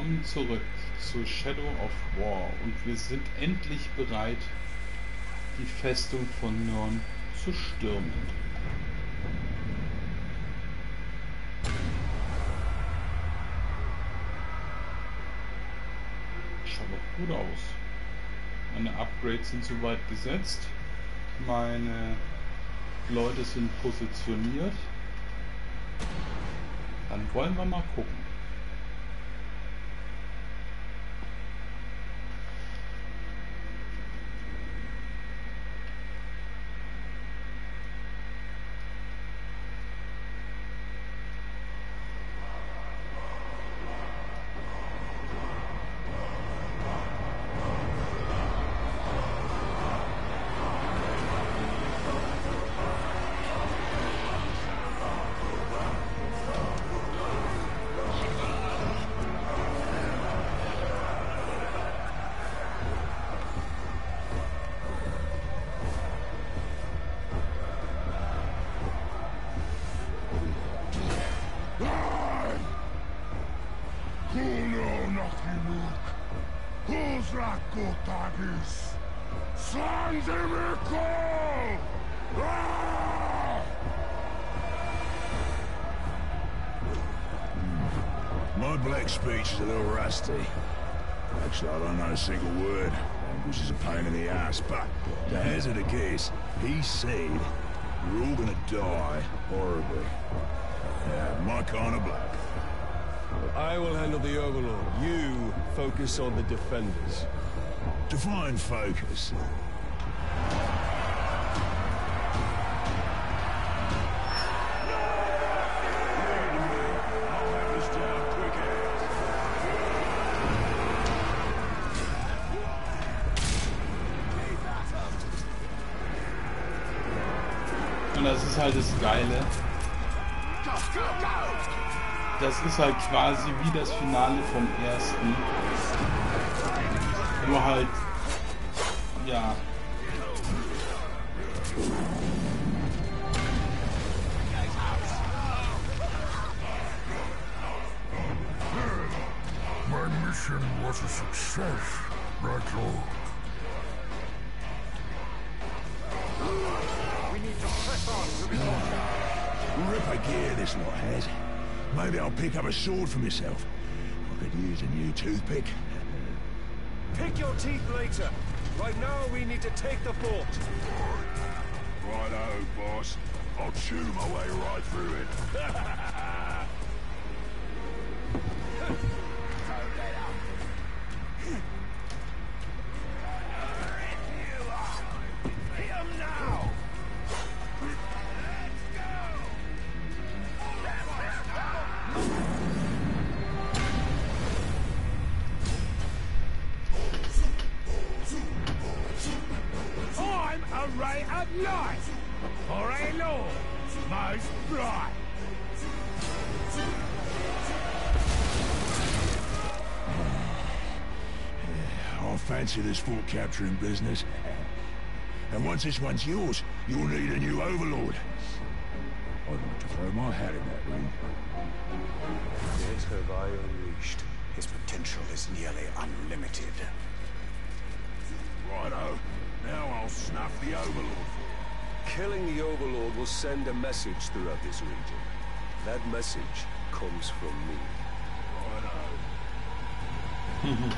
Willkommen zurück zu Shadow of War und wir sind endlich bereit, die Festung von Nirn zu stürmen. Schaut doch gut aus. Meine Upgrades sind soweit gesetzt. Meine Leute sind positioniert. Dann wollen wir mal gucken. My black speech is a little rusty. Actually, I don't know a single word. Language is a pain in the ass, but to hazard a guess, he said we're all gonna die horribly. Yeah, my kind of black. I will handle the Overlord. You focus on the defenders. Define focus. Und das ist halt das Geile. Das ist halt quasi wie das Finale vom ersten. Nur halt, ja. My mission was a success, right, Lord? Ripper gear this lot has. Maybe I'll pick up a sword for myself. I could use a new toothpick. Pick your teeth later. Right now, we need to take the fort. Righto, boss. I'll chew my way right through it. I'm a ray of light for a lord most bright. I fancy this fort capturing business. And once this one's yours, you'll need a new overlord. I'd like to throw my hat in that ring. Yet have I unleashed. His potential is nearly unlimited. Righto. Now I'll snuff the overlord. Killing the Overlord will send a message throughout this region. That message comes from me. Righto.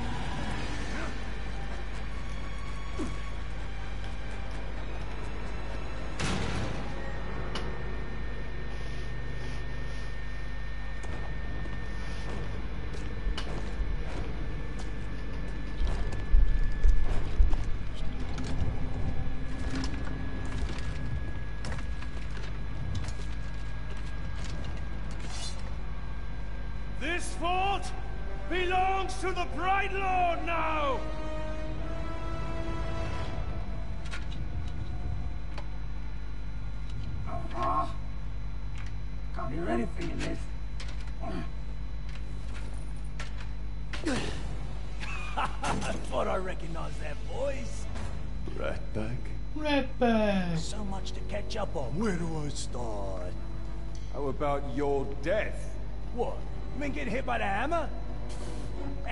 This fort belongs to the Bright Lord now! Come you ready for your list? I thought I recognized that voice. Ratbag? Redback! So much to catch up on. Where do I start? How about your death? What? You been getting hit by the hammer?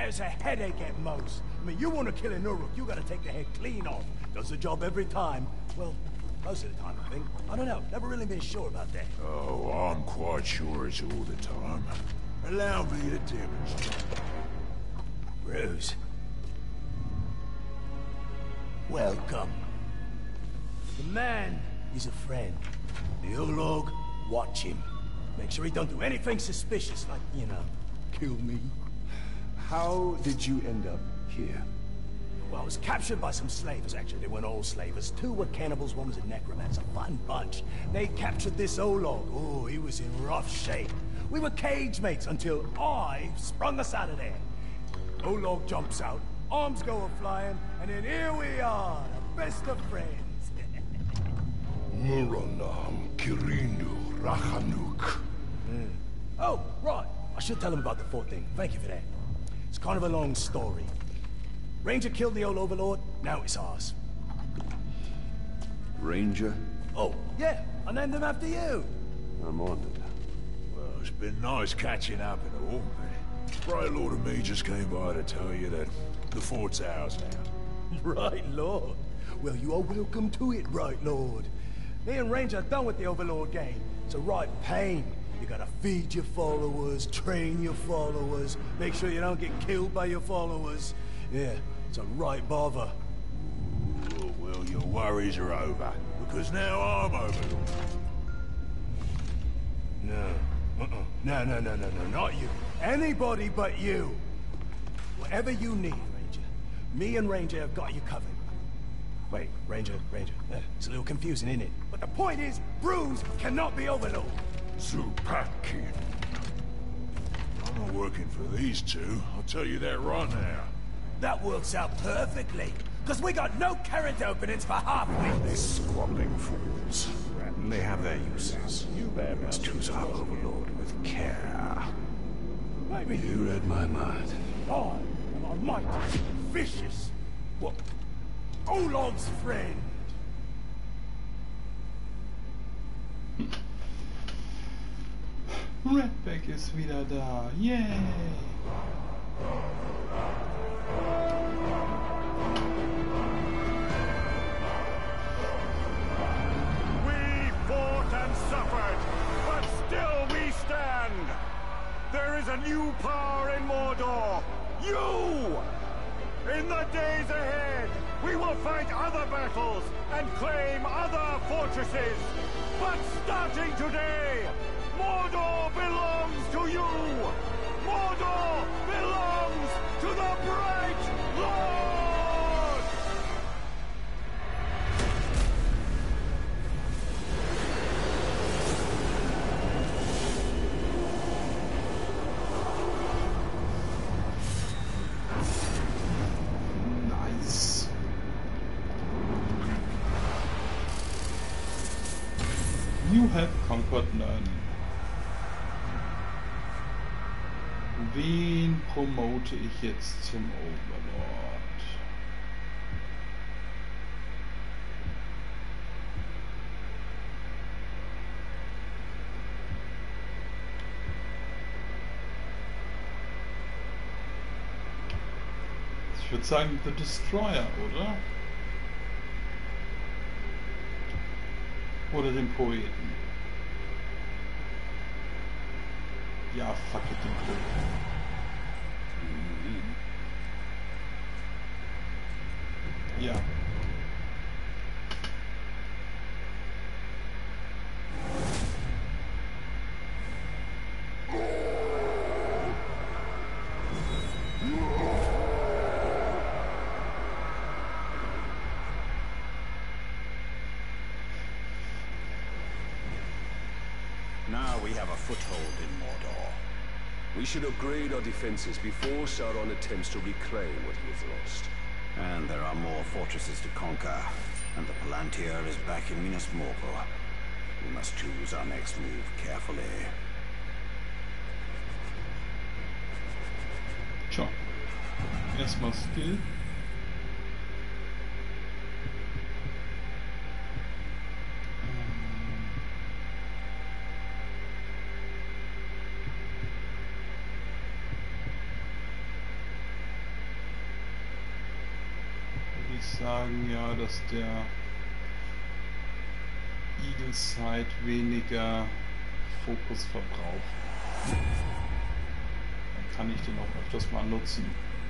There's a headache at most. I mean, you want to kill an Uruk, you gotta take the head clean off. Does the job every time. Well, most of the time, I think. I don't know. Never really been sure about that. Oh, I'm quite sure it's all the time. Allow me to demonstrate. Bruce. Welcome. The man is a friend. The Olog, watch him. Make sure he don't do anything suspicious, like, you know, kill me. How did you end up here? Well, I was captured by some slavers, actually. They weren't all slavers. 2 were cannibals, 1 was a necromancer. Fun bunch. They captured this Olog. Oh, he was in rough shape. We were cage mates until I sprung us out of there. Olog jumps out, arms go a-flying, and then here we are, the best of friends. Muranam Kirindu Rahanuk. Oh, right. I should tell him about the fort thing. Thank you for that. It's kind of a long story. Ranger killed the old overlord, now it's ours. Ranger? Oh, yeah, I named him after you. I'm honored. Well, it's been nice catching up and all, but Right Lord and me just came by to tell you that the fort's ours now. Right, Lord. Well, you are welcome to it, Right Lord. Me and Ranger are done with the Overlord game. It's a right pain. You gotta feed your followers, train your followers, make sure you don't get killed by your followers. Yeah, it's a right bother. Well, your worries are over, because now I'm Overlord. No. No, not you. Anybody but you. Whatever you need, Ranger. Me and Ranger have got you covered. Wait, Ranger. It's a little confusing, isn't it? But the point is, Bruce cannot be Overlord. Zupakin. I'm not working for these 2, I'll tell you that right now. That works out perfectly. Because we got no current openings for halfway. Squabbling fools. They have their uses. You must choose our overlord with care. Maybe You read my mind. I am almighty, vicious. What? Olog's friend. Redback ist wieder da. Yay! We fought and suffered, but still we stand. There is a new power in Mordor. You! In the days ahead, we will fight other battles and claim other fortresses. But starting today, Mordor belongs to you! Mordor belongs to the Bright Lord! Nice. You have conquered none. Wen promote ich jetzt zum Overlord? Ich würde sagen The Destroyer, oder? Oder den Poeten. Ja, fuck it, den Poeten. Ja. Now we have a foothold in Mordor. We should upgrade our defenses before Sauron attempts to reclaim what he has lost. And there are more fortresses to conquer. And the Palantir is back in Minas Morgul. We must choose our next move carefully. Tja. Erstmal Skill. ich sagen, ja, dass der Eagle Sight weniger Fokus verbraucht. Dann kann ich den auch öfters mal nutzen.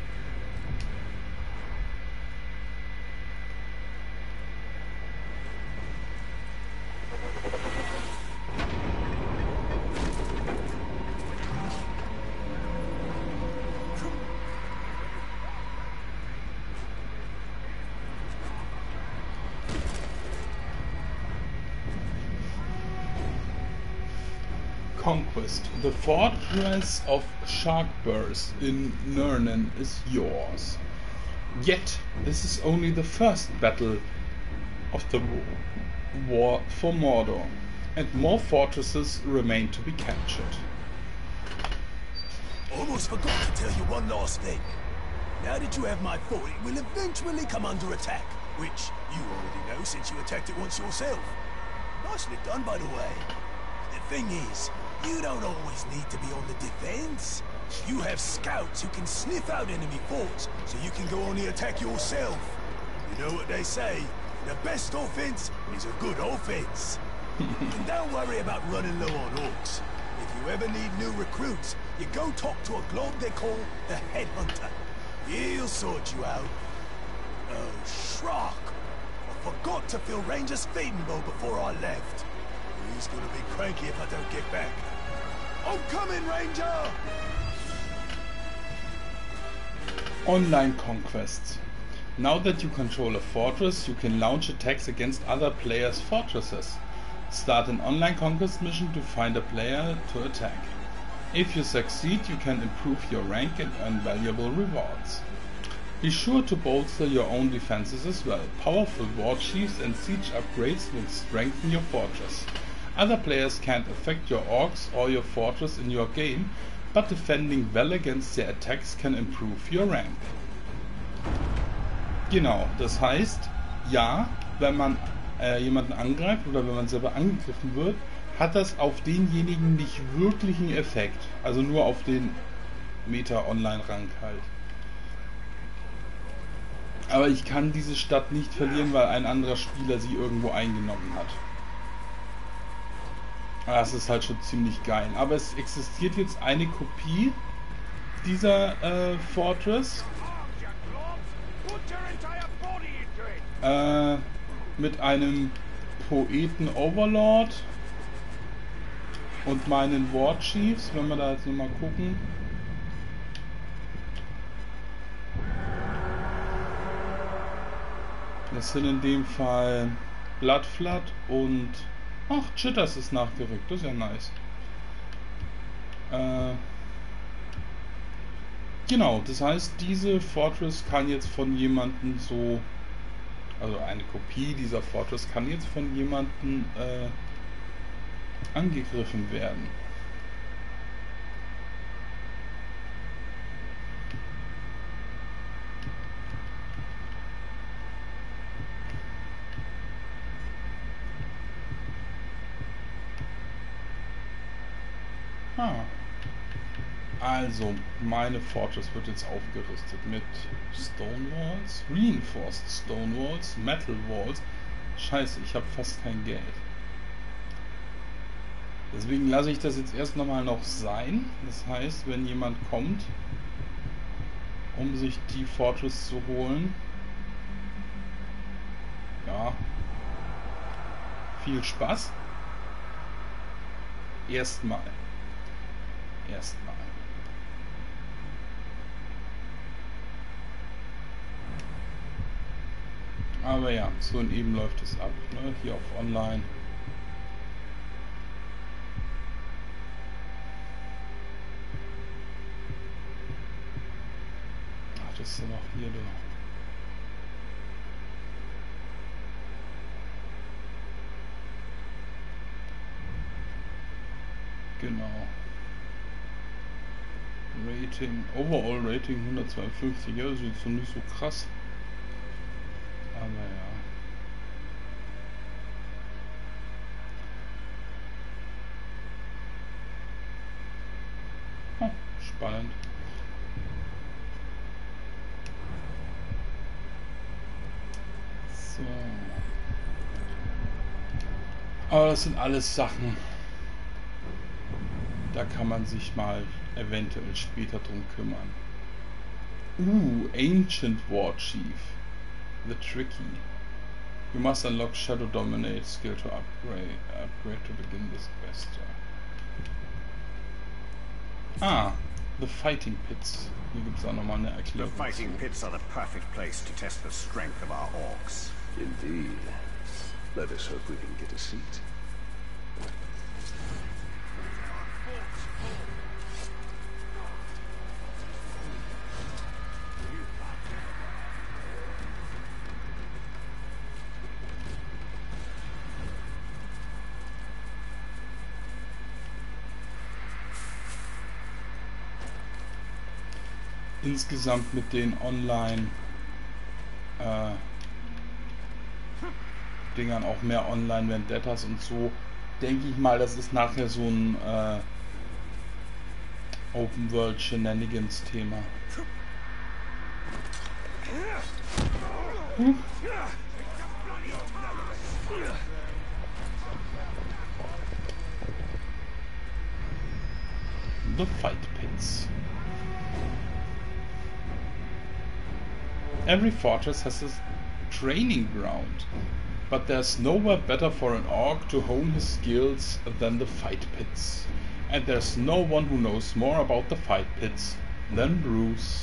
Conquest. The fortress of Sharkburst in Nurnen is yours. Yet, this is only the first battle of the war for Mordor, and more fortresses remain to be captured. Almost forgot to tell you one last thing. Now that you have my fort, it will eventually come under attack, which you already know since you attacked it once yourself. Nicely done, by the way. The thing is, you don't always need to be on the defense. You have scouts who can sniff out enemy forts, so you can go on the attack yourself. You know what they say, the best offense is a good offense. And don't worry about running low on orcs. If you ever need new recruits, you go talk to a globe they call the Headhunter. He'll sort you out. Oh, Shrark. I forgot to fill Ranger's feeding bowl before I left. He's gonna be cranky if I don't get back. I'm coming, Ranger! Online conquests. Now that you control a fortress, you can launch attacks against other players' fortresses. Start an online conquest mission to find a player to attack. If you succeed, you can improve your rank and earn valuable rewards. Be sure to bolster your own defenses as well. Powerful war chiefs and siege upgrades will strengthen your fortress. Other players can't affect your orcs or your fortress in your game, but defending well against their attacks can improve your rank. Genau, das heißt, ja, wenn man jemanden angreift oder wenn man selber angegriffen wird, hat das auf denjenigen nicht wirklich einen Effekt. Also nur auf den Meta-Online-Rank halt. Aber ich kann diese Stadt nicht verlieren, weil ein anderer Spieler sie irgendwo eingenommen hat. Das ist halt schon ziemlich geil. Aber es existiert jetzt eine Kopie dieser Fortress. Mit einem Poeten Overlord und meinen War Chiefs, wenn wir da jetzt nochmal gucken. Das sind in dem Fall Bloodflood und ach, Chitters ist nachgerückt, das ist ja nice. Genau, das heißt, diese Fortress kann jetzt von jemandem so, also eine Kopie dieser Fortress kann jetzt von jemandem angegriffen werden. Also, meine Fortress wird jetzt aufgerüstet mit Stone Walls, Reinforced Stone Walls, Metal Walls. Scheiße, ich habe fast kein Geld. Deswegen lasse ich das jetzt erst nochmal noch sein. Das heißt, wenn jemand kommt, um sich die Fortress zu holen, ja, viel Spaß. Erstmal. Aber ja, so in eben läuft es ab, ne? Hier auf Online. Ach, das ist ja noch hier da. Genau. Rating, Overall Rating 152, ja, das ist jetzt noch nicht so krass. Aber ja. Hm, spannend. Aber das sind alles Sachen, da kann man sich mal eventuell später drum kümmern. Ancient War Chief. The Tricky. You must unlock Shadow Dominate skill to upgrade to begin this quest. The Fighting Pits. Hier gibt es auch nochmal eine The Erklärung. fighting pits are the perfect place to test the strength of our orcs. Indeed. Let us hope we can get a seat. Insgesamt mit den Online Dingern auch mehr Online Vendettas und so, denke ich mal, das ist nachher so ein Open World Shenanigans Thema. The Fight Pits. Every fortress has a training ground, but there's nowhere better for an orc to hone his skills than the fight pits. And there's no one who knows more about the fight pits than Bruce.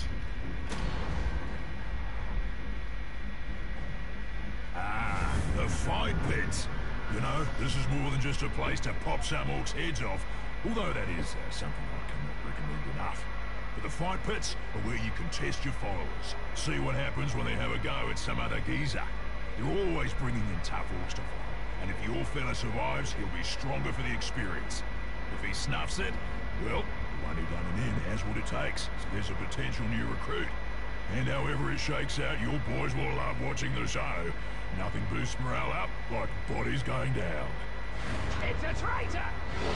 The fight pits. You know, this is more than just a place to pop some orcs' heads off, although that is something I cannot recommend enough. But the fight pits are where you can test your followers, see what happens when they have a go at some other geezer. They're always bringing in tough orcs to fight, and if your fella survives, he'll be stronger for the experience. If he snuffs it, well, the one who done him in has what it takes, so there's a potential new recruit. And however it shakes out, your boys will love watching the show. Nothing boosts morale up like bodies going down. It's a traitor!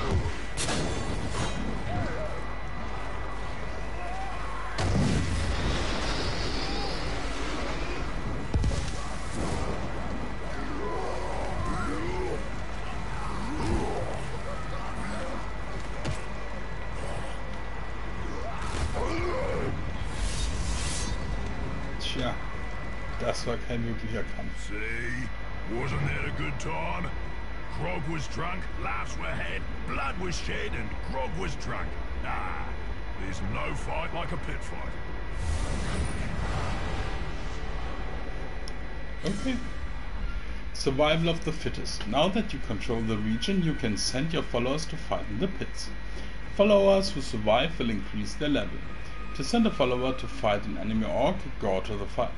Tja, das war kein wirklicher Kampf. See? Wasn't that a good time? Grog was drunk, laughs were had, blood was shed, and Grog was drunk. Ah, there's no fight like a pit fight. Okay. Survival of the fittest. Now that you control the region, you can send your followers to fight in the pits. Followers who survive will increase their level. To send a follower to fight an enemy orc, go to the fight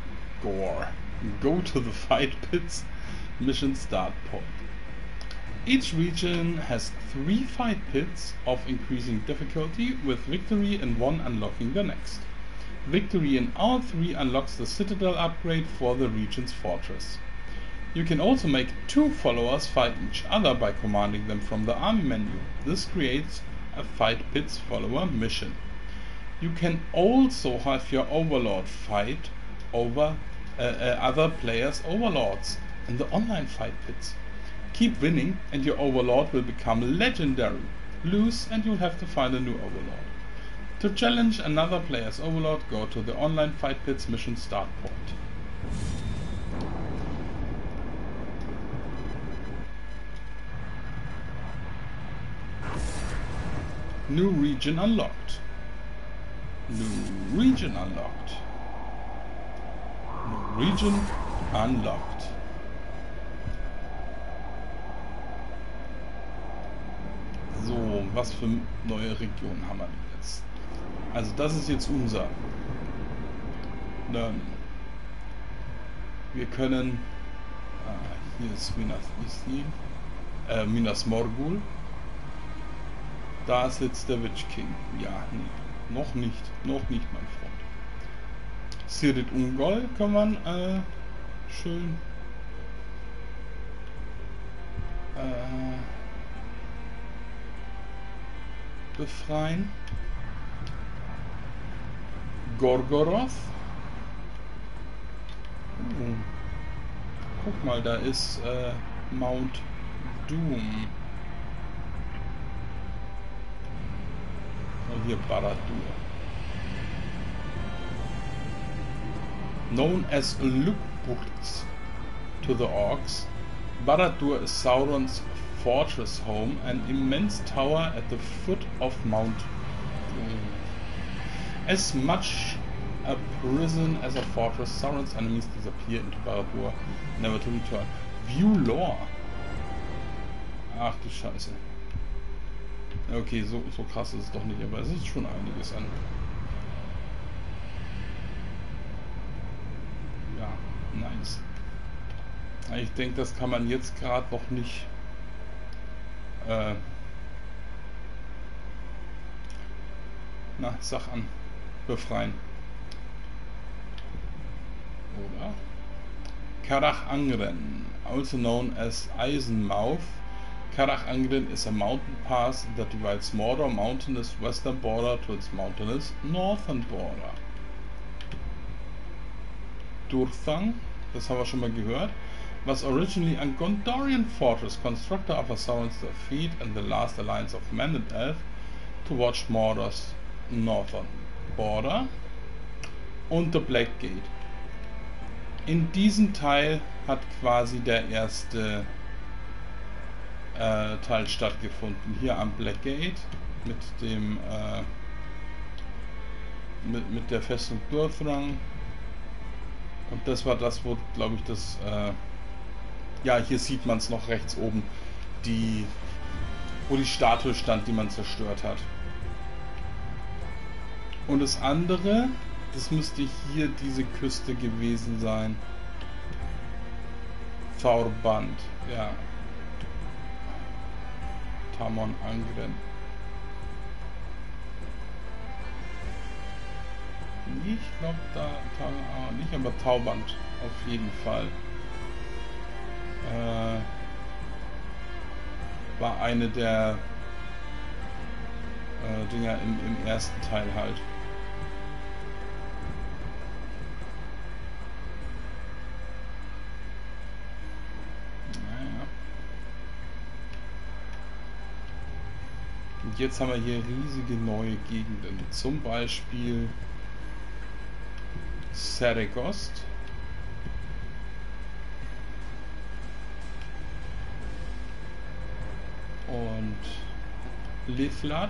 pits. Mission start point. Each region has 3 fight pits of increasing difficulty, with victory in one unlocking the next. Victory in all 3 unlocks the citadel upgrade for the region's fortress. You can also make 2 followers fight each other by commanding them from the army menu. This creates a fight pits follower mission. You can also have your overlord fight over other players' overlords in the online fight pits. Keep winning and your overlord will become legendary. Lose and you'll have to find a new overlord. To challenge another player's overlord, go to the online fight pits mission start point. New region unlocked. New region unlocked. New region unlocked. So, was für neue Regionen haben wir denn jetzt? Also das ist jetzt unser. Dann wir können hier ist Minas Morgul. Da sitzt der Witch King. Ja, nee, noch nicht, mein Freund. Sirit Ungol kann man schön befreien. Gorgoroth. Guck mal, da ist Mount Doom. Und hier Barad-dûr. Known as Lukeburt to the orcs, Barad-dûr is Sauron's fortress home, an immense tower at the foot of Mount Doom. As much a prison as a fortress, Sauron's enemies disappear into Barad-dûr, never to return. View Lore. Ach du Scheiße. Okay, so krass ist es doch nicht, aber es ist schon einiges an. Ja, nice. Ich denke, das kann man jetzt gerade noch nicht sag an, befreien. Oder? Carach Angren, also known as Eisenmouth. Carach Angren is a mountain pass that divides Mordor mountainous western border to its mountainous northern border. Durthang, das haben wir schon mal gehört, was originally a Gondorian fortress constructed after Sauron's defeat and the last alliance of man and elf to watch Mordor's northern border, und the Black Gate. In diesem Teil hat quasi der erste Teil stattgefunden. Hier am Black Gate mit dem mit der Festung Durthrang. Und das war das, wo, glaube ich, das ja, hier sieht man es noch rechts oben, wo die Statue stand, die man zerstört hat. Und das andere, das müsste hier diese Küste gewesen sein. Thaurband, ja. Tamon Angren. Ich glaube da nicht, aber Tauband auf jeden Fall. War eine der Dinger im ersten Teil halt. Naja. Und jetzt haben wir hier riesige neue Gegenden. Zum Beispiel Seregost. Und Lithlat.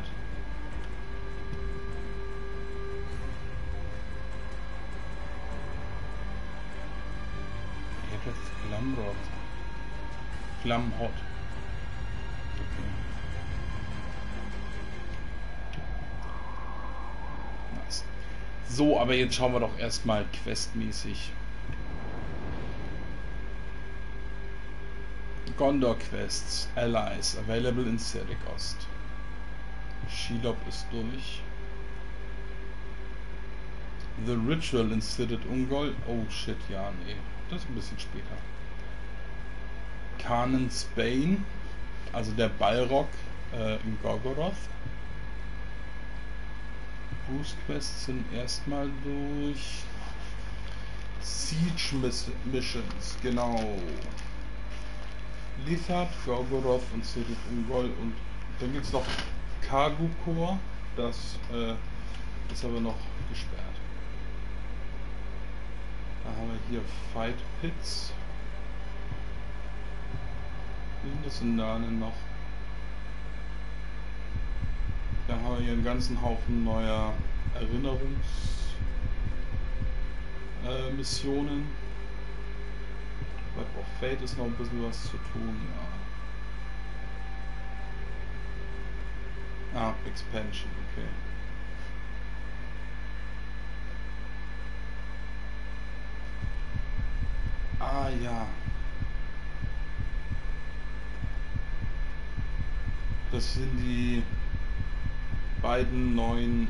Jetzt Glamrod. Glamhot. Okay. Nice. So, aber jetzt schauen wir doch erstmal questmäßig. Gondor Quests, Allies, available in Seregost. Shelob ist durch. The Ritual in Citad Ungol. Oh shit, ja, nee. Das ist ein bisschen später. Kanan's Bane, also der Balrog in Gorgoroth. Boost Quests sind erstmal durch. Siege Missions, genau. Lithad, Gorgoroth und Citad Ungol, und dann gibt es noch Kargukor, das ist aber noch gesperrt. Da haben wir hier Fight Pits. Das sind da noch. Dann haben wir hier einen ganzen Haufen neuer Erinnerungsmissionen. Bei Fate ist noch ein bisschen was zu tun, ja. Ah, Expansion, okay. Ah, ja. Das sind die beiden neuen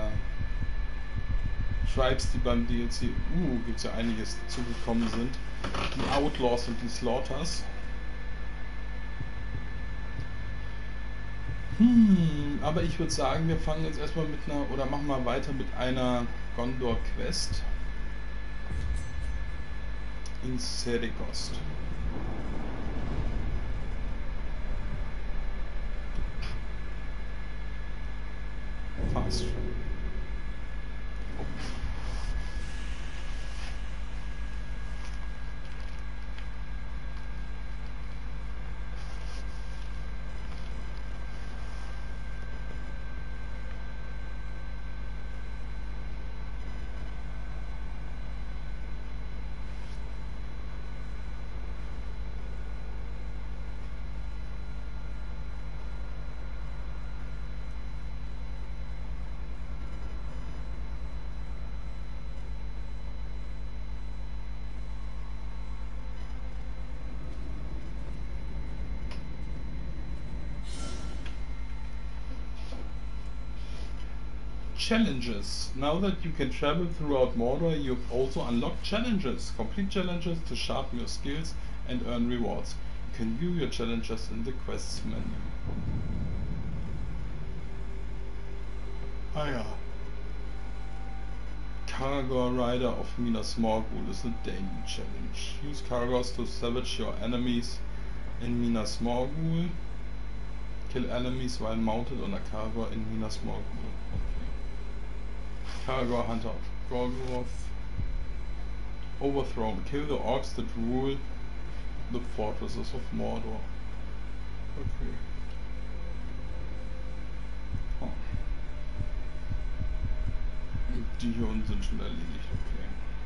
Tribes, die beim DLC, gibt es ja einiges dazugekommen sind. Die Outlaws und die Slaughters. Aber ich würde sagen, wir fangen jetzt erstmal mit einer, oder machen mal weiter mit einer Gondor Quest in Seregost. Fast travel. Challenges. Now that you can travel throughout Mordor, you've also unlocked challenges. Complete challenges to sharpen your skills and earn rewards. You can view your challenges in the quests menu. Ah ja. Caragor, Rider of Minas Morgul is a daily challenge. Use Caragors to savage your enemies in Minas Morgul. Kill enemies while mounted on a Caragor in Minas Morgul. Caragor, Hunter of Gorgoroth. Overthrown. Kill the orcs that rule the fortresses of Mordor. Okay. Oh. Die hier unten sind schon erledigt, okay.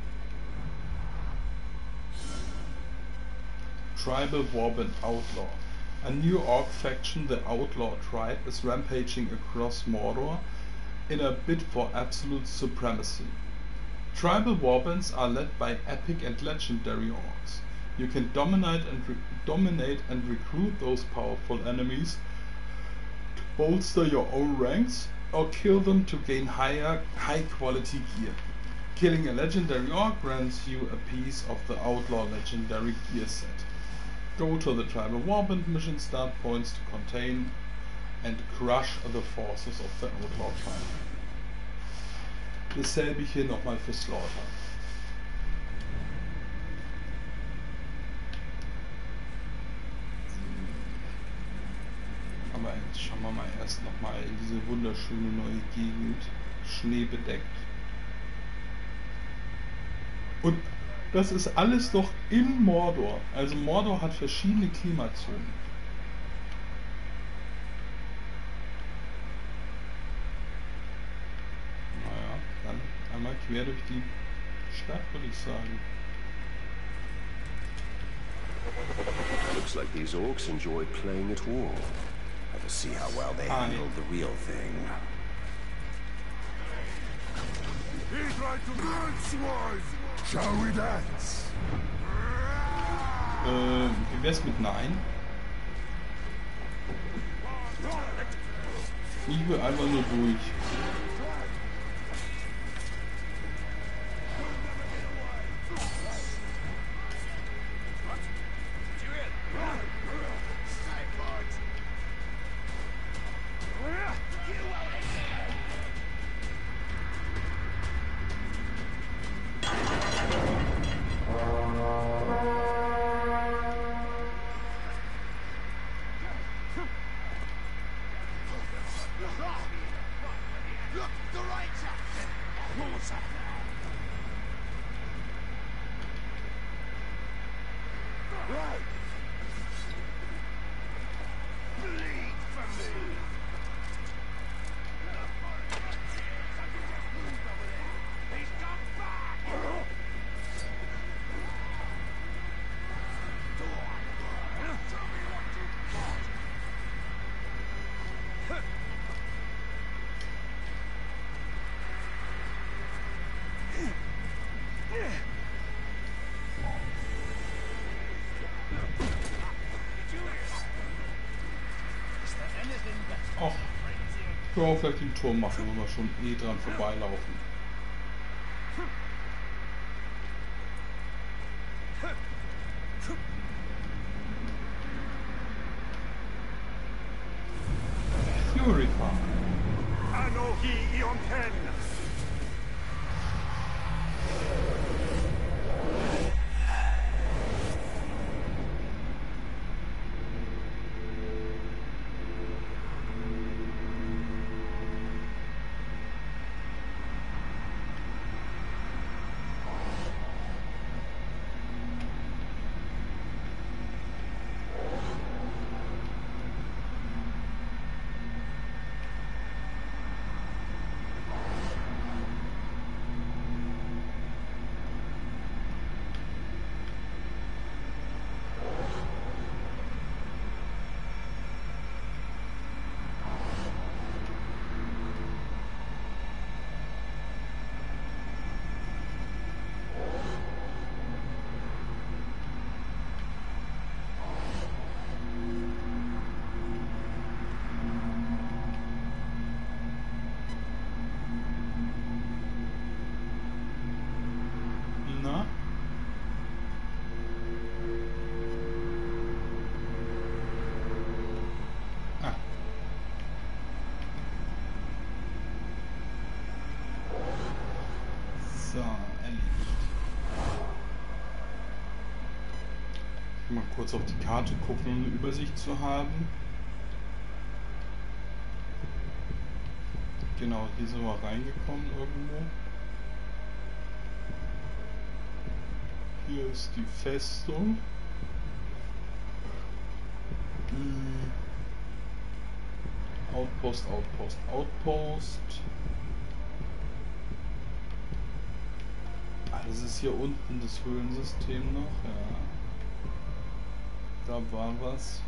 Tribal Warband Outlaw. A new orc faction, the Outlaw Tribe, is rampaging across Mordor in a bid for absolute supremacy. Tribal warbands are led by epic and legendary orcs. You can dominate and recruit those powerful enemies to bolster your own ranks or kill them to gain high quality gear. Killing a legendary orc grants you a piece of the Outlaw legendary gear set. Go to the Tribal Warband mission start points to contain and crush the forces of the Outlaw Tribe. Dasselbe hier nochmal für Slaughter. Aber jetzt schauen wir mal erst nochmal in diese wunderschöne neue Gegend. Schneebedeckt. Und das ist alles noch in Mordor. Also Mordor hat verschiedene Klimazonen. Naja, dann einmal quer durch die Stadt, würde ich sagen. Looks like these orcs enjoy playing at war. Let us see how well they handled the real thing. He tried to swine. Shall we dance? Wie wär's mit Nein? Ich will einfach nur durch. Ach, ich will auch vielleicht den Turm machen, wenn wir schon eh dran vorbeilaufen. Fury Farm. Anohi Ionken. So, erledigt. Mal kurz auf die Karte gucken, um eine Übersicht zu haben. Genau, hier sind wir reingekommen irgendwo. Hier ist die Festung. Outpost, Outpost, Outpost. Ah, das ist hier unten das Höhlensystem noch, ja. Da war was.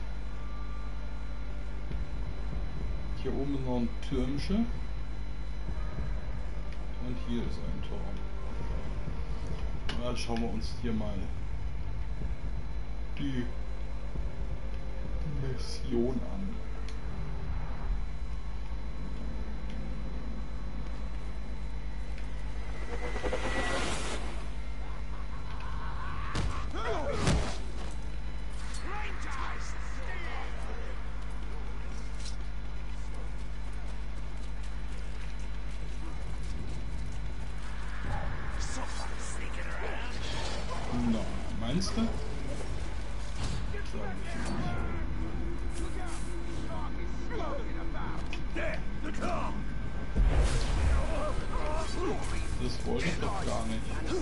Hier oben ist noch ein Türmchen. Und hier ist ein Turm. Ja, schauen wir uns hier mal die Mission an. Na, meinst du? Das wollte ich doch gar nicht.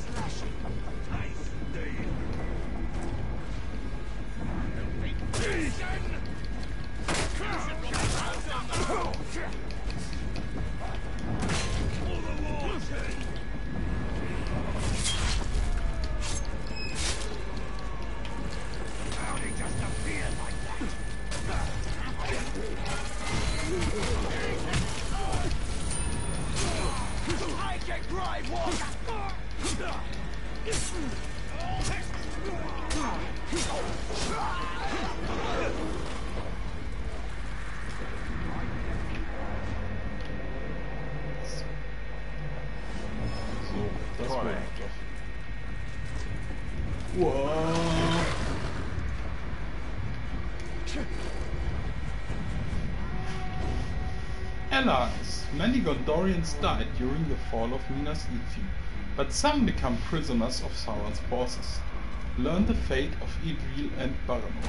Das war doch. Wow. Allies. Many Gondorians died during the fall of Minas Ithil, but some become prisoners of Sauron's forces. Learn the fate of Idril and Barad.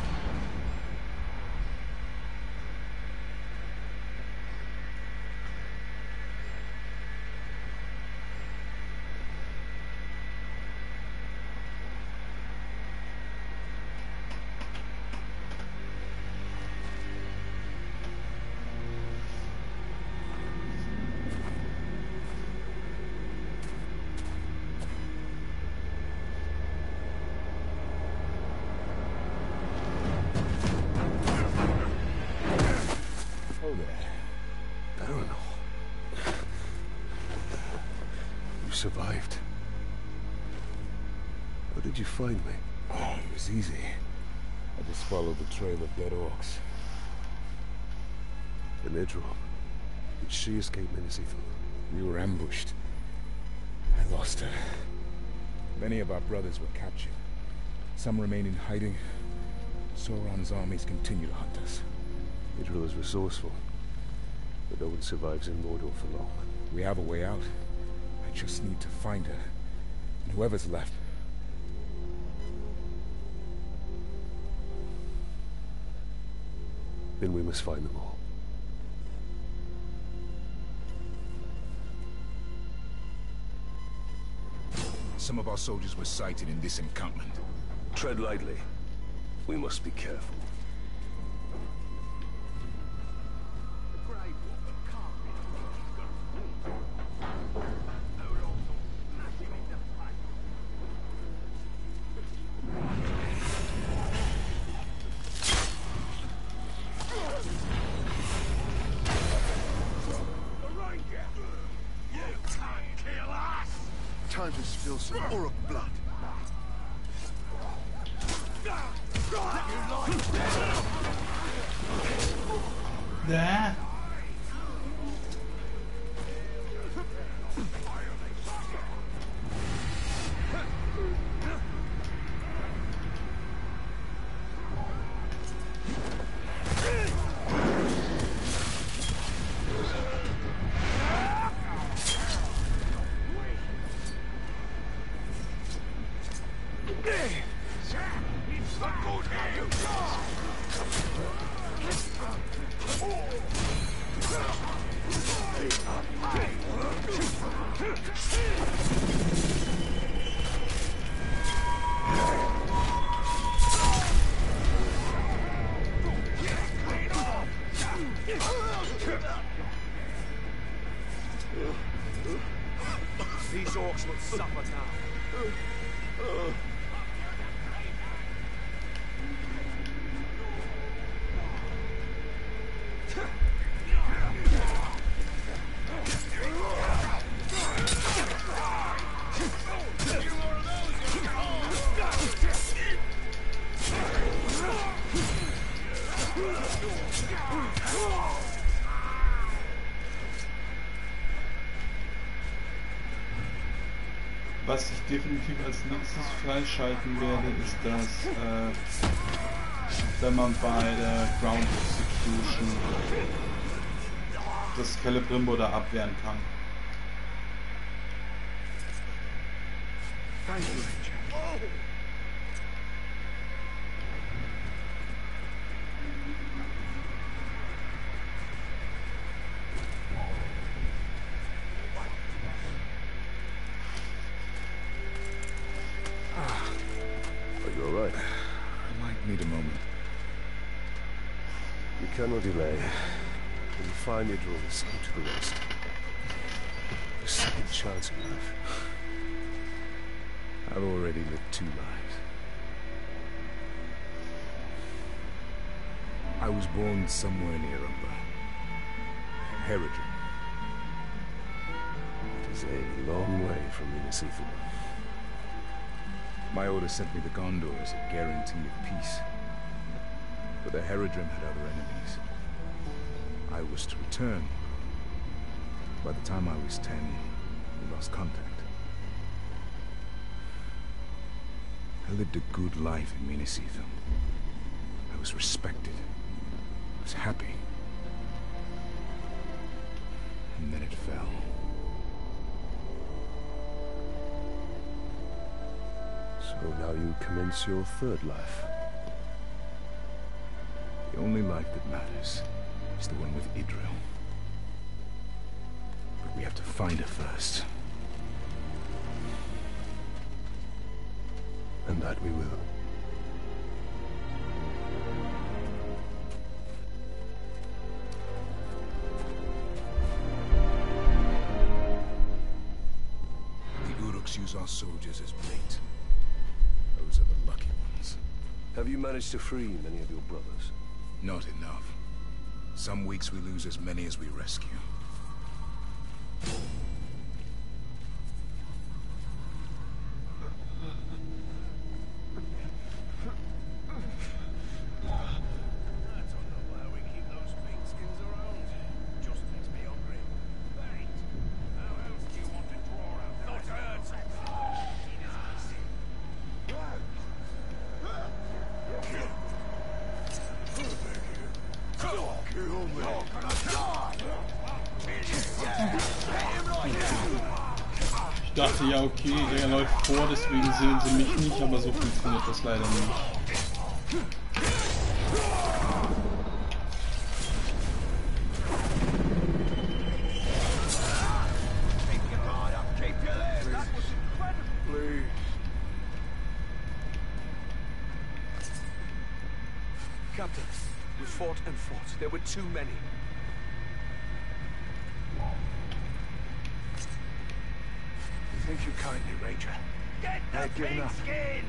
Survived. How did you find me? Oh, it was easy. I just followed the trail of dead orcs. And Idril. Did she escape Minas Ithil? We were ambushed. I lost her. Many of our brothers were captured. Some remain in hiding. Sauron's armies continue to hunt us. Idril is resourceful. But no one survives in Mordor for long. We have a way out. I just need to find her. And whoever's left. Then we must find them all. Some of our soldiers were sighted in this encampment. Tread lightly. We must be careful. Time to spill some Orc blood. Yeah. These orcs will suffer now. Was ich definitiv als nächstes freischalten werde, ist das, wenn man bei der Ground Execution das Celebrimbo da abwehren kann. Cannot delay. When you finally draw the sun to the west, a second chance in life. I've already lived 2 lives. I was born somewhere near Umber. Herodrin. It is a long way from Minas Ithil. My order sent me the Gondor as a guarantee of peace. But the Herodrim had other enemies. I was to return. By the time I was 10, we lost contact. I lived a good life in Minas Ithil. I was respected. I was happy. And then it fell. So now you commence your third life. The only life that matters is the one with Idril. But we have to find her first. And that we will. The Uruks use our soldiers as bait. Those are the lucky ones. Have you managed to free many of your brothers? Not enough. Some weeks we lose as many as we rescue. Ich dachte ja, okay, er läuft vor, deswegen sehen sie mich nicht, aber so funktioniert das leider nicht. Captain, we fought and fought. There were too many. Thank you kindly, Ranger. Get the pig skin!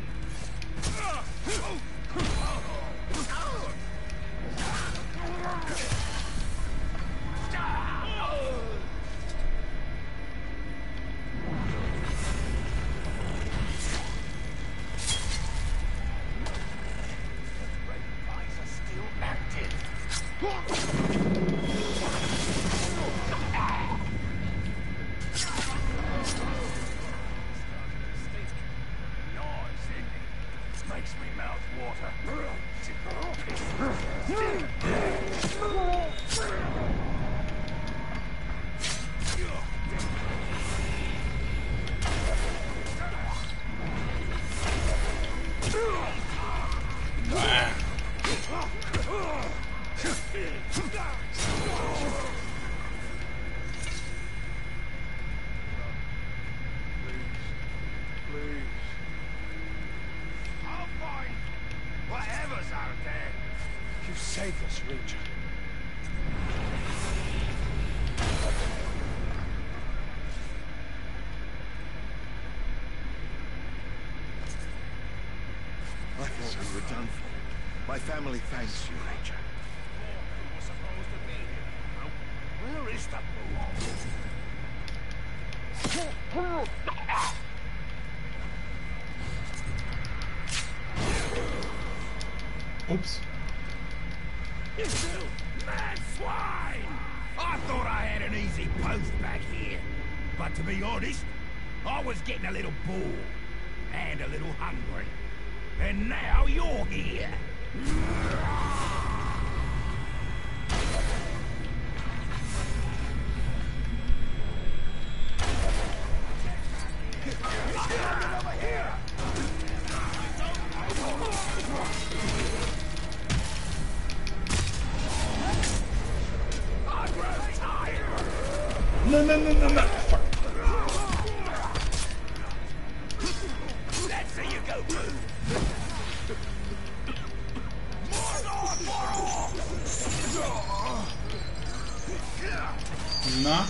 Makes me mouth water. save us, Ranger. I thought we were done for. My family thanks you, Ranger. Where is the Ups. You mad swine! I thought I had an easy post back here. But to be honest, I was getting a little bored. And a little hungry. And now you're here. No, no, no, no, no. Fuck. Let's see you go through. Na?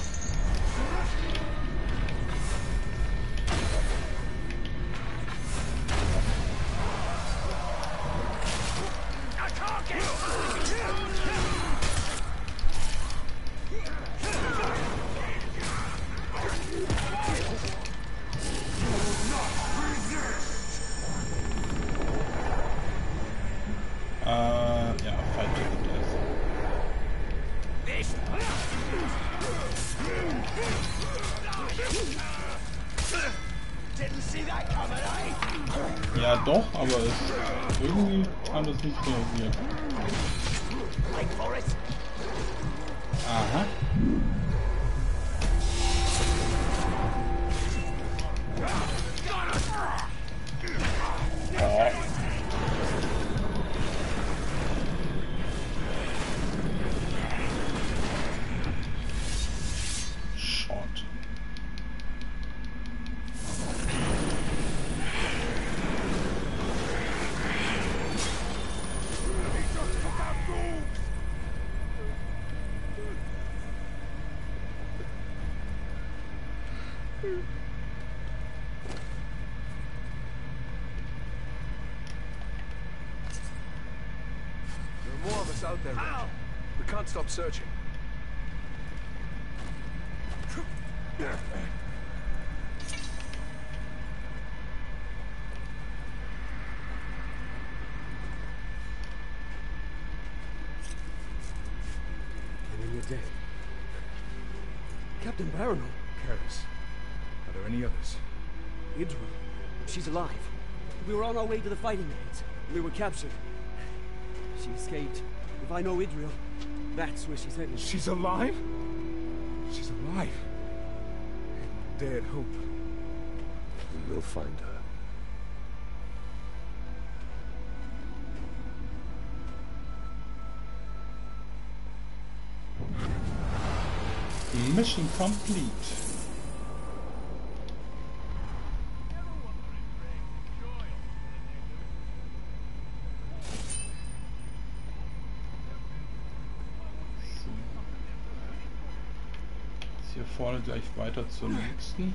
I can't get Yeah, fight to the death. this. Didn't see that coming, eh? Ja, doch, aber es irgendwie kann es nicht reagieren. Wait for it. Aha. Oh. Shot. There are more of us out there. How? We can't stop searching. And then you're dead. Captain Baranol. Karis, are there any others? Idril. She's alive. We were on our way to the fighting ends. We were captured. She escaped. If I know Idril, that's where she's headed. She's alive? She's alive. I dared hope. We will find her. Mission complete. Jetzt hier vorne gleich weiter zur nächsten.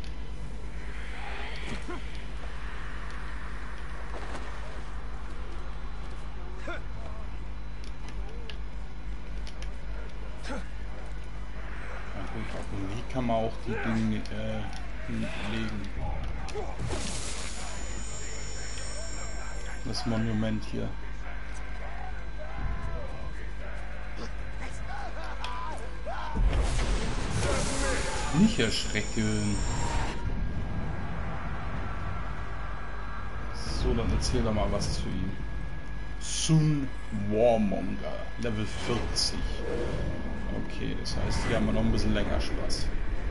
Wie kann man auch die Dinge legen? Das Monument hier. Nicht erschrecken. So, dann erzähl doch mal was zu ihm. Sun Warmonger, Level 40. Okay, das heißt, hier haben wir noch ein bisschen länger Spaß.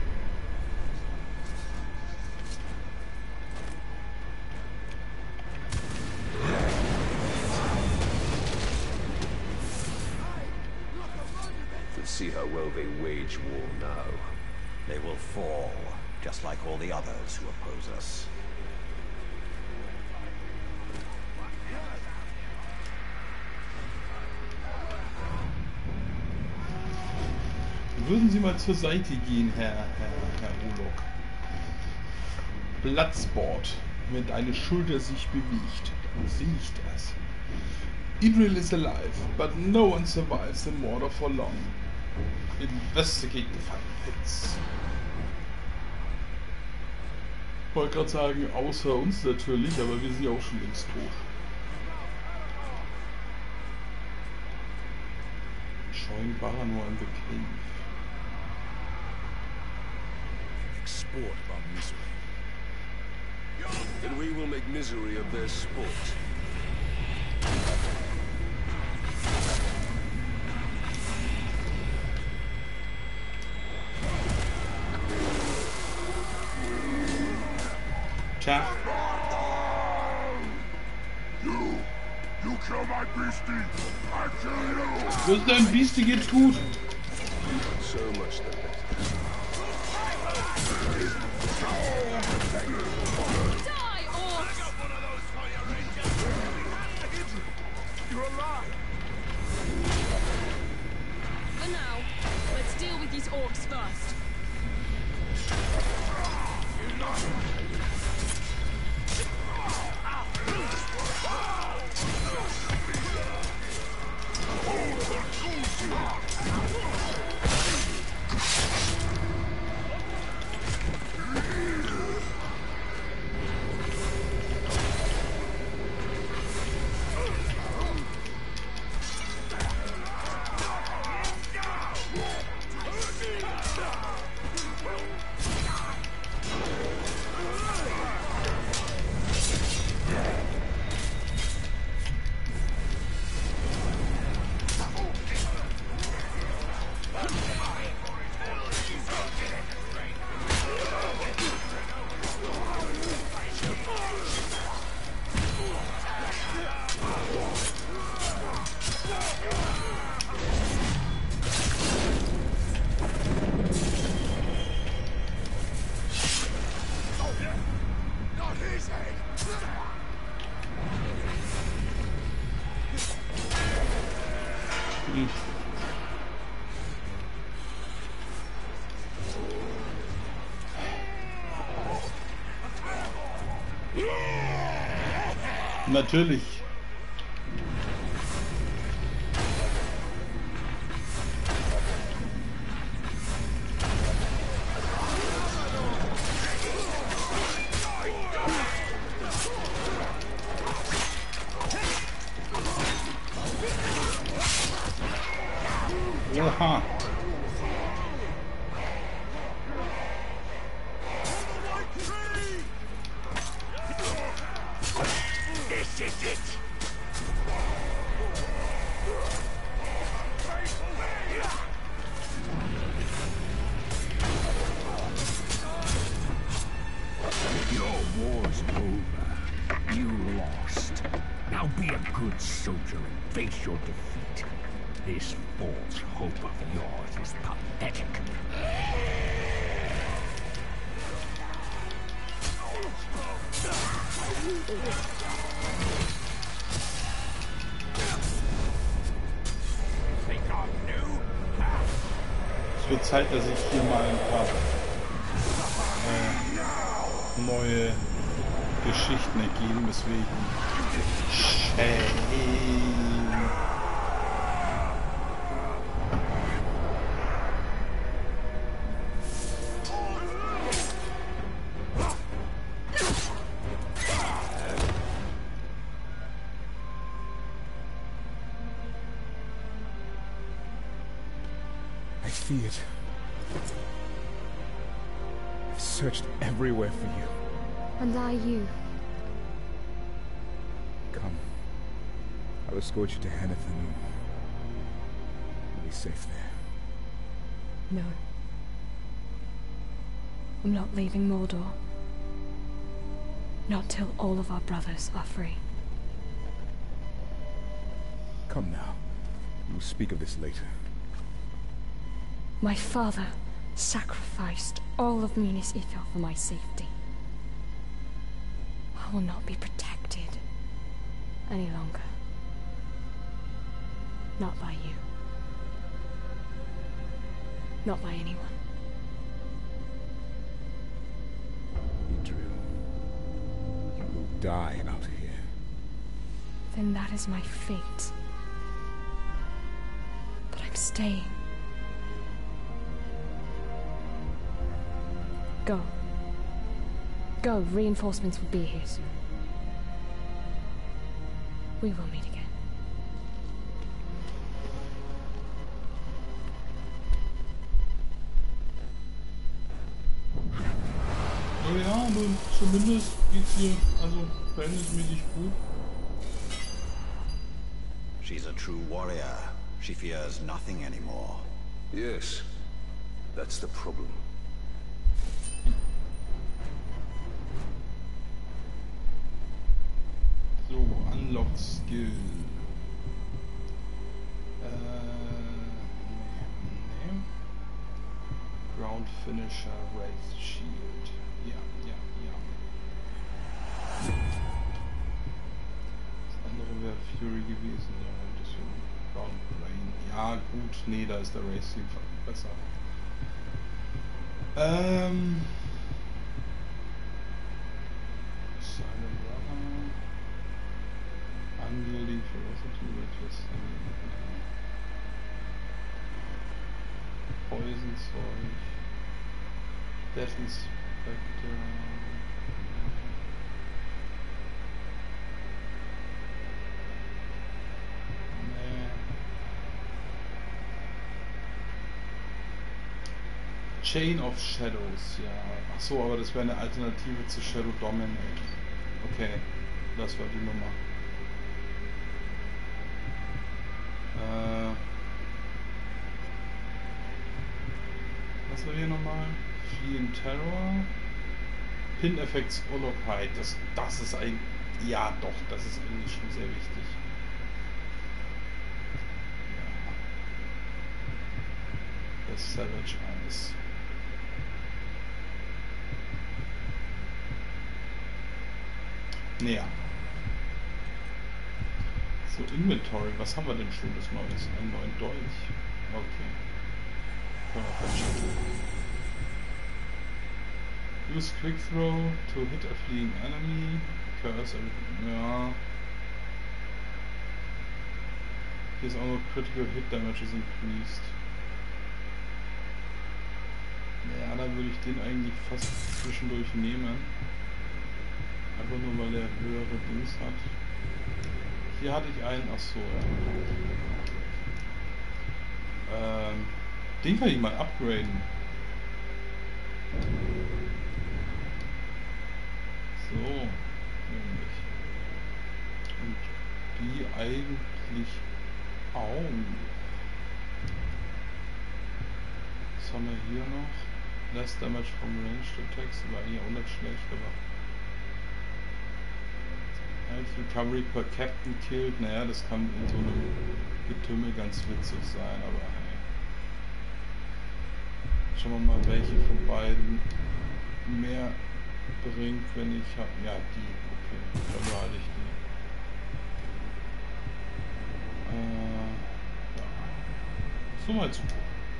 We'll see how well they wage war now. They will fall, just like all the others who oppose us. Würden Sie mal zur Seite gehen, Herr Olok? Bloodsport, wenn eine Schulter sich bewegt, dann sehe ich das. Idril is alive, but no one survives in Mordor for long. Investigate the fire pits. Ich wollte gerade sagen, außer uns natürlich, aber wir sind ja auch schon längst tot. Showing Baranor in the cave. Sport about misery. Then we will make misery of their sport. Tja. You kill my beastie, I kill you! Was ist dein Biesti geht's gut? So much the better. Die, orcs! You're alive! For now, let's deal with these orcs first. Natürlich. Oha. This is it! Your war's over. You lost. Now be a good soldier and face your defeat. This false hope of yours is pathetic. Es wird Zeit, dass ich hier mal ein paar neue Geschichten ergeben, deswegen Shame. I see it. I've searched everywhere for you. And I you. Come. I'll escort you to Hennethan. You'll be safe there. No. I'm not leaving Mordor. Not till all of our brothers are free. Come now. We'll speak of this later. My father sacrificed all of Minas Ithil for my safety. I will not be protected any longer. Not by you. Not by anyone. Idril, you will die out here. Then that is my fate. But I'm staying. Go. Go. Reinforcements will be here soon. We will meet again. Ja, aber zumindest geht's hier, also verhältnismäßig gut. She's a true warrior. She fears nothing anymore. Yes, that's the problem. So, Unlock Skill. Nee. Ground Finisher, Wraith Shield. Ja. Das andere wäre Fury gewesen, ja, deswegen Ground Brain. Ja, gut, nee, da ist der Wraith Shield besser. Silent Runner. Unyielding Ferocity, Reckless Poison Zeug. Death Inspector. Nee. Chain of Shadows, ja. Achso, aber das wäre eine Alternative zu Shadow Dominate. Okay, das war die Nummer. Was war hier nochmal? Fleeing Terror. Pin Effects Urlockheit. Das ist ein. Ja, doch, das ist eigentlich schon sehr wichtig. Ja. Das Savage Eyes. Näher. So, Inventory. Was haben wir denn schon das Neues? Einen neuen Dolch. Okay. Können wir verchecken. Use Quick Throw to hit a fleeing enemy. Curse. Ja. Hier ist auch noch Critical Hit Damage is increased. Ja, da würde ich den eigentlich fast zwischendurch nehmen. Einfach nur weil er höhere Dings hat. Hier hatte ich einen, achso, ja. Den kann ich mal upgraden. So, nämlich. Und die eigentlich auch. Was haben wir hier noch? Less Damage from Ranged Attacks, war eigentlich auch nicht schlecht, aber. Health Recovery per Captain Killed, naja, das kann in so einem Getümmel ganz witzig sein, aber hey. Schauen wir mal, welche von beiden mehr bringt, wenn ich habe. Ja, die, okay, dann behalte ich die. Ja. So weit so gut.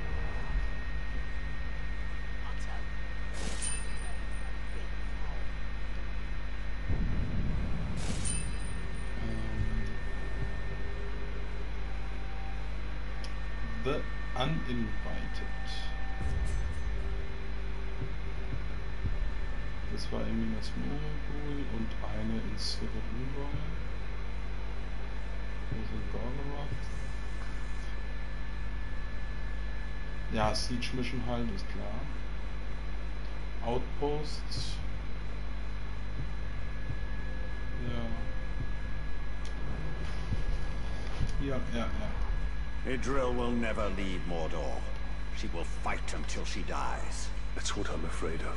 The Uninvited. Das war Minas Morgul und eine in Cyrodiil. Also Gorgoroth. Ja, Siege Mission halt, ist klar. Outposts. Ja. Ja. Idril will never leave Mordor. She will fight until she dies. That's what I'm afraid of.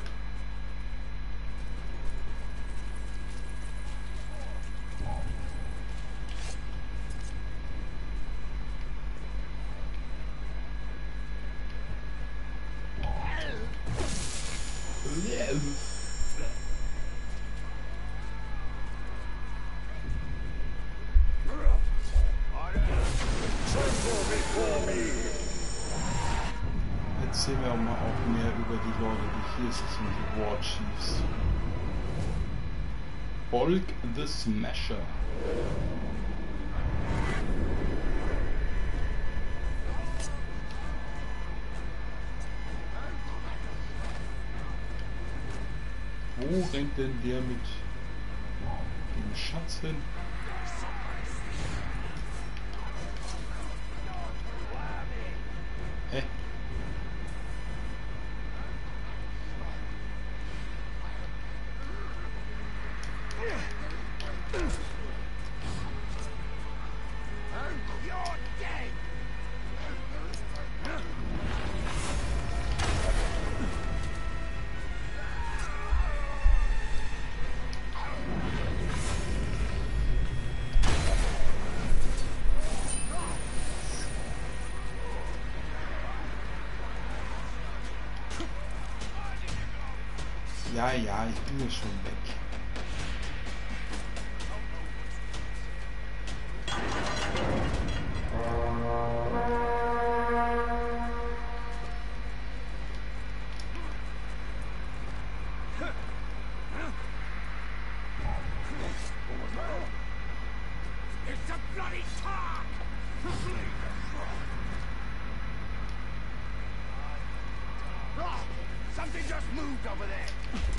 sehen wir auch mehr über die Leute, die hier sind, die War Chiefs. Bolg the Smasher. Wo rennt denn der mit dem Schatz hin? Hä? Ja, ich bin ja schon weg. It's a bloody tar! Something just moved over there!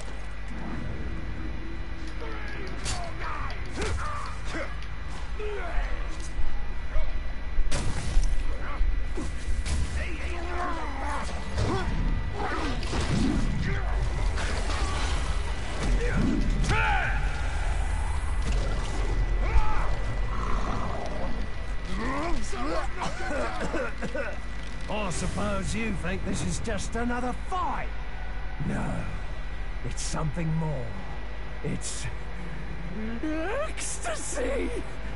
I suppose you think this is just another fight? No, it's something more. It's ecstasy!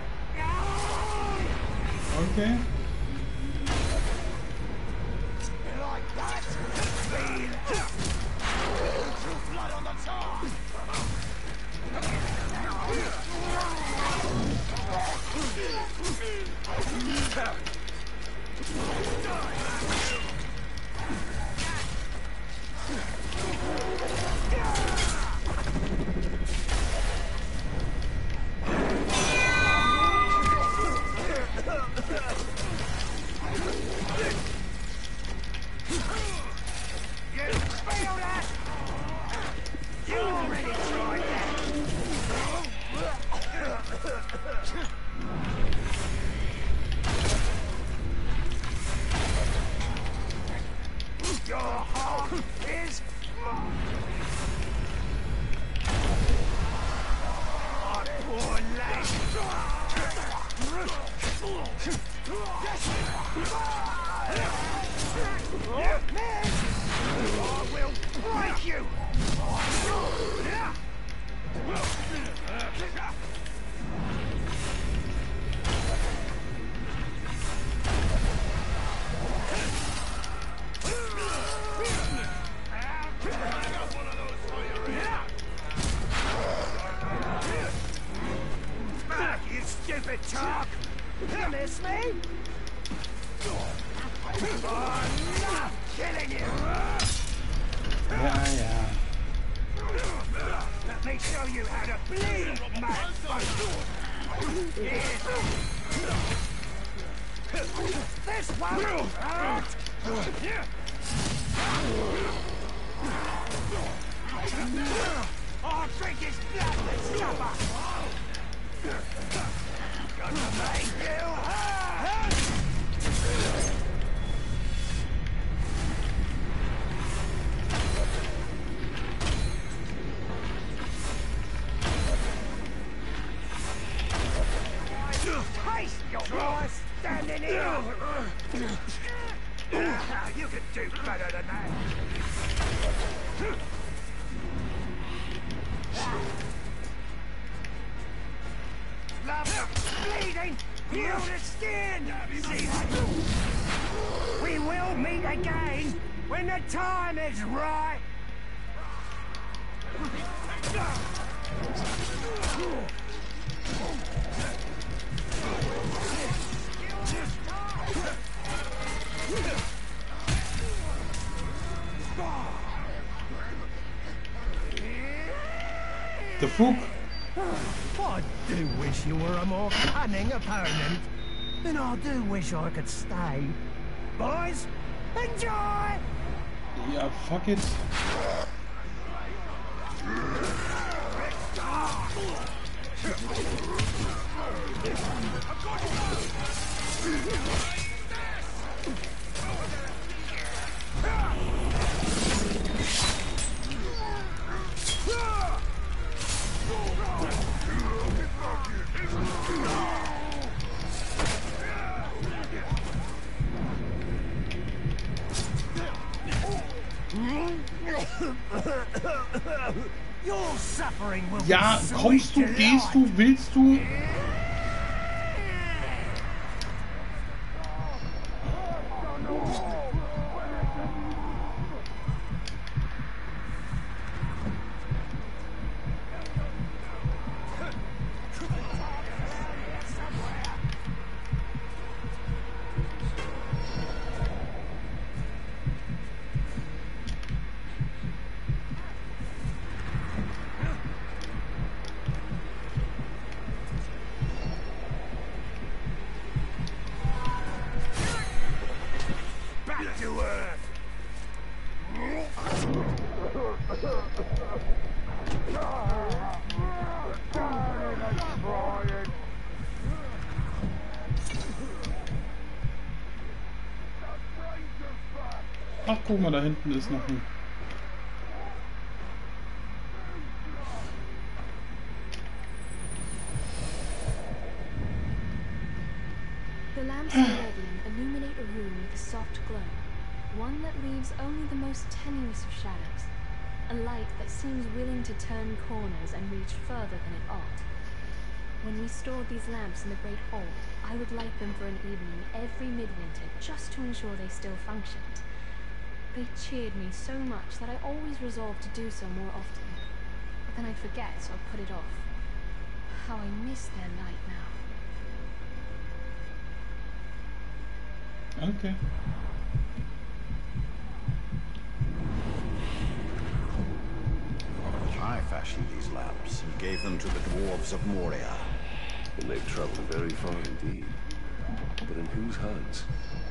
Okay. Like that? Blood on the tar! Your heart is mine. Oh, poor lad. I will break you. You stupid talk! You miss me? I'm not killing you! Ja. Let me show you how to bleed, man! This won't hurt! I'll drink his blood to supper! Gonna make you hurt! Taste your voice standing here! You can do better than that! Love the bleeding! Heal the skin! See that? We will meet again when the time is right! Fug. I do wish you were a more cunning opponent. And I do wish I could stay. Boys, enjoy! Ja, fuck it. Ja, kommst du, gehst du, willst du? Ach, guck mal, da hinten ist noch ein... The lamps in the Radiant illuminate a room with a soft glow, one that leaves only the most tenuous of shadows, a light that seems willing to turn corners and reach further than it ought. When we stored these lamps in the Great Hall, I would light them for an evening every midwinter just to ensure they still functioned. They cheered me so much that I always resolved to do so more often. But then I'd forget, so I'd put it off. How I miss their light now. Okay. I fashioned these lamps and gave them to the dwarves of Moria. And they've traveled very far indeed. But in whose hands?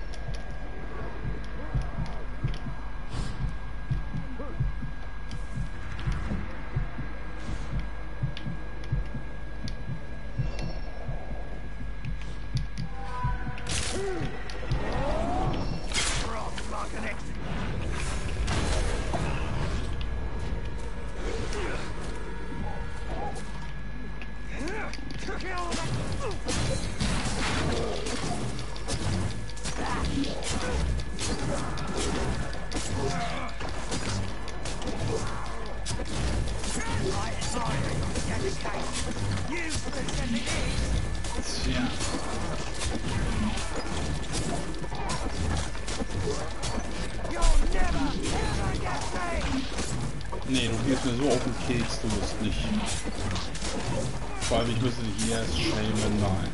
Nee, du gehst mir so auf den Keks, du wirst nicht. Vor allem, ich müsste dich erst schämen, nein.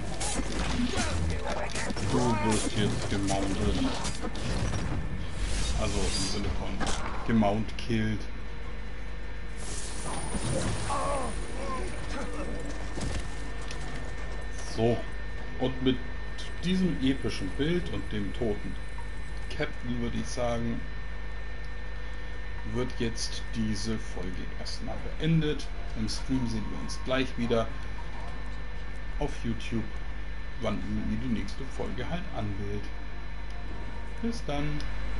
Du wirst jetzt gemountet. Also im Sinne von gemount killed. So, und mit diesem epischen Bild und dem toten Captain würde ich sagen, wird jetzt diese Folge erstmal beendet. Im Stream sehen wir uns gleich wieder auf YouTube, wann ihr die nächste Folge halt anwählt. Bis dann.